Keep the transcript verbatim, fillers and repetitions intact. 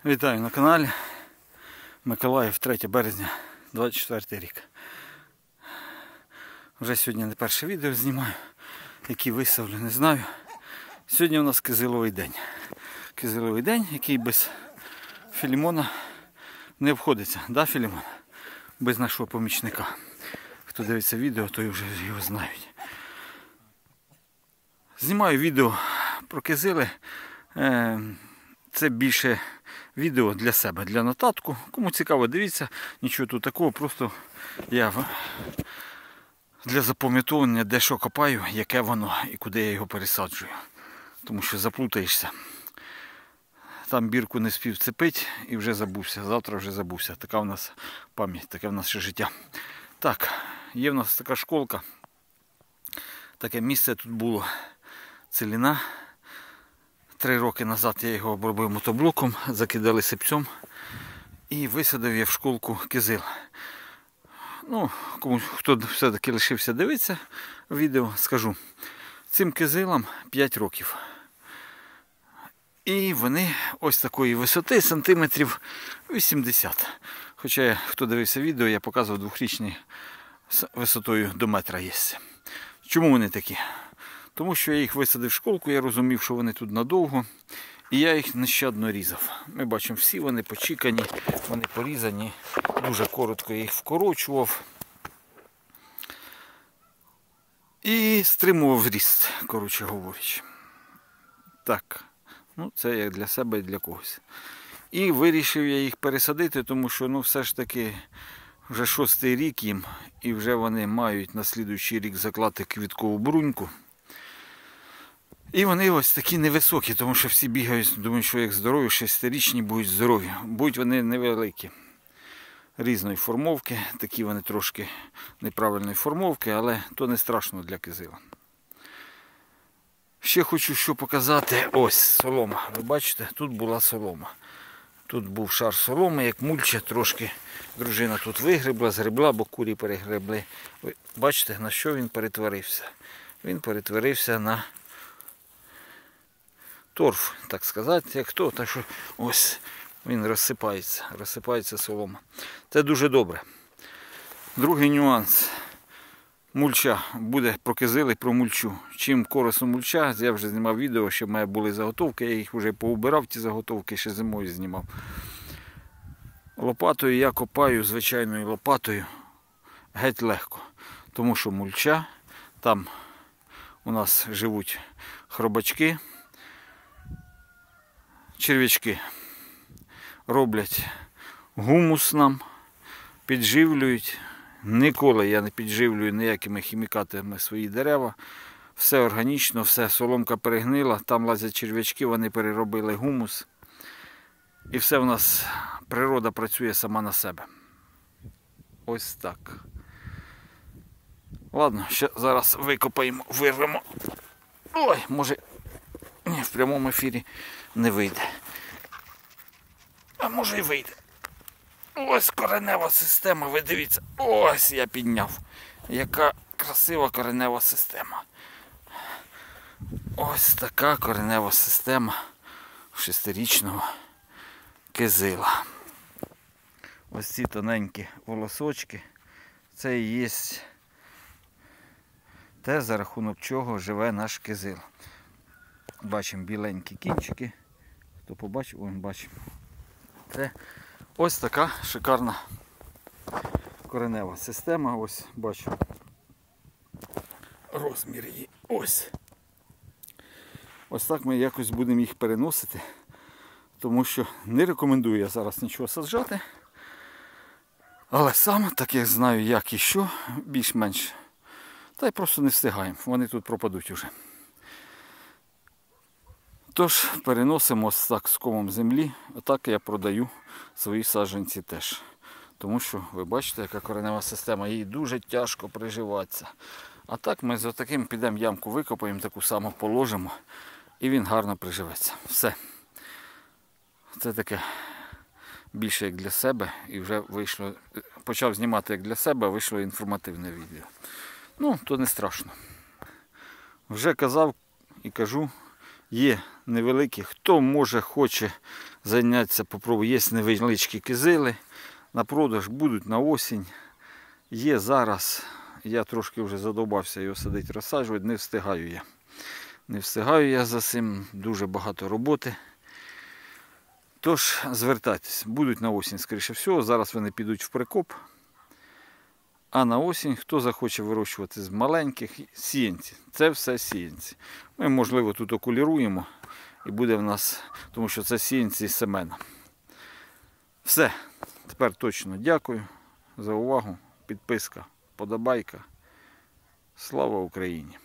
Вітаю на каналі. Миколаїв, третє березня, двадцять четвертий рік. Вже сьогодні не перше відео знімаю, які виставлю, не знаю. Сьогодні у нас кизиловий день. Кизиловий день, який без Філімона не обходиться. Да, Філімон? Без нашого помічника. Хто дивиться відео, той вже його знають. Знімаю відео про кизили. Це більше відео для себе, для нотатку. Кому цікаво, дивіться, нічого тут такого, просто я для запам'ятовування де що копаю, яке воно і куди я його пересаджую. Тому що заплутаєшся. Там бірку не спів цепить і вже забувся. Завтра вже забувся. Така в нас пам'ять, таке в нас ще життя. Так, є в нас така школка. Таке місце тут було. Целіна. Три роки назад я його обробив мотоблоком, закидали сипцем і висадив я в школку кизил. Ну, кому хто все-таки лишився дивитися відео, скажу. Цим кизилам п'ять років. І вони ось такої висоти, сантиметрів вісімдесят. Хоча, хто дивився відео, я показував двохрічні з висотою до метра є. Чому вони такі? Тому що я їх висадив в школку, я розумів, що вони тут надовго. І я їх нещадно різав. Ми бачимо, всі вони почікані, вони порізані. Дуже коротко я їх вкорочував. І стримував ріст, коротше говорячи. Так, ну це як для себе і для когось. І вирішив я їх пересадити, тому що ну все ж таки вже шостий рік їм. І вже вони мають на слідуючий рік заклати квіткову бруньку. І вони ось такі невисокі, тому що всі бігають, думають, що як здорові, шестирічні будуть здорові. Будуть вони невеликі. Різної формовки, такі вони трошки неправильної формовки, але то не страшно для кизила. Ще хочу що показати. Ось солома. Ви бачите, тут була солома. Тут був шар соломи, як мульча, трошки дружина тут вигребла, згребла, бо курі перегребли. Ви бачите, на що він перетворився? Він перетворився на торф, так сказати, як то, так що ось він розсипається, розсипається солома. Це дуже добре. Другий нюанс. Мульча. Буде про кизили, про мульчу. Чим корисно мульча, я вже знімав відео, що в мене були заготовки, я їх вже поубирав, ті заготовки, ще зимою знімав. Лопатою я копаю, звичайною лопатою, геть легко. Тому що мульча, там у нас живуть хробачки, черв'ячки роблять гумус нам, підживлюють. Ніколи я не підживлюю ніякими хімікатами свої дерева. Все органічно, все, соломка перегнила, там лазять черв'ячки, вони переробили гумус. І все в нас, природа працює сама на себе. Ось так. Ладно, ще зараз викопаємо, вирвемо. Ой, може, ні, в прямому ефірі не вийде. А може і вийде. Ось коренева система, ви дивіться. Ось я підняв. Яка красива коренева система. Ось така коренева система шестирічного кизила. Ось ці тоненькі волосочки. Це і є те, за рахунок чого живе наш кизил. Бачимо біленькі кінчики. Хто побачив, ось бачимо. Це ось така шикарна коренева система. Ось бачимо розмір її. Ось. Ось так ми якось будемо їх переносити. Тому що не рекомендую я зараз нічого саджати. Але сам, так як знаю як і що, більш-менш. Та й просто не встигаємо. Вони тут пропадуть уже. Тож переносимо ось так з комом землі. Отак я продаю свої саджанці теж. Тому що ви бачите, яка коренева система. Їй дуже тяжко приживатися. А так ми з отаким підемо ямку викопаємо, таку саму положимо. І він гарно приживеться. Все. Це таке більше як для себе. І вже вийшло, почав знімати як для себе, а вийшло інформативне відео. Ну, то не страшно. Вже казав і кажу. є невеликі. Хто може, хоче зайнятися, попробує. Є невеличкі кизили. На продаж будуть на осінь. Є зараз. Я трошки вже задовбався його садити, розсаджувати. Не встигаю я. Не встигаю я за цим. Дуже багато роботи. Тож, звертайтесь. Будуть на осінь, скоріше всього. Зараз вони підуть в прикоп. А на осінь, хто захоче вирощувати з маленьких, сіянці. Це все сіянці. Ми, можливо, тут окуліруємо. І буде в нас, тому що це сіянці з семена. Все. Тепер точно дякую за увагу. Підписка, подобайка. Слава Україні!